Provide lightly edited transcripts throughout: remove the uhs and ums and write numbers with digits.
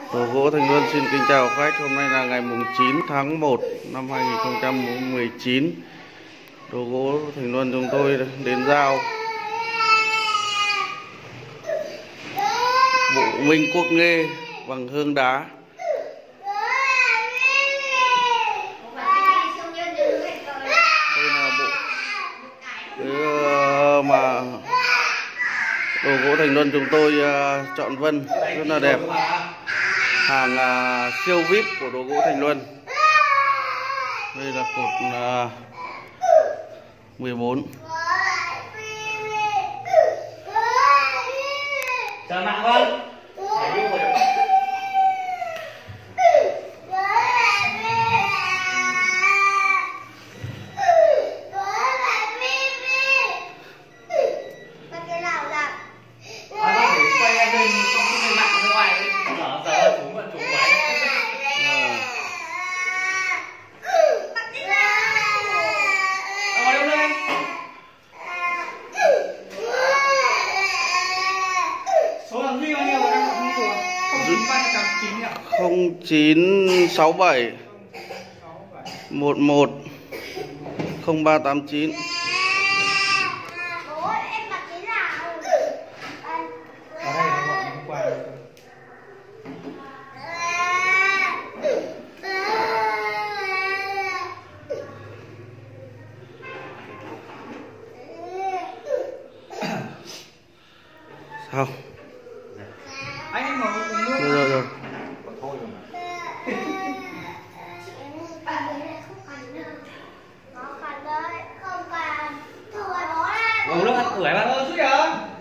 Đồ gỗ Thành Luân xin kính chào khách. Hôm nay là ngày 9 tháng 1 năm 2019. Đồ gỗ Thành Luân chúng tôi đến giao bộ Minh Quốc Nghê bằng hương đá. Đây là bộ mà đồ gỗ Thành Luân chúng tôi chọn vân rất là đẹp, hàng siêu VIP của đồ gỗ Thành Luân. Đây là cột 14. Chào bạn con. Không 967 11 0389. Sao? Anh ngồi uống nước. Rồi. Uống nước ăn ủi bạn ơi, chút kìa.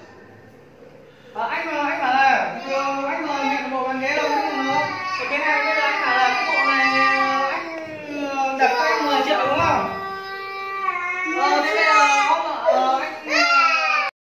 Anh bảo là anh mời mẹ bộ bàn ghế đâu nữa. Cái này bây giờ anh bảo là cái bộ này anh đặt anh 10 triệu đúng không? Thế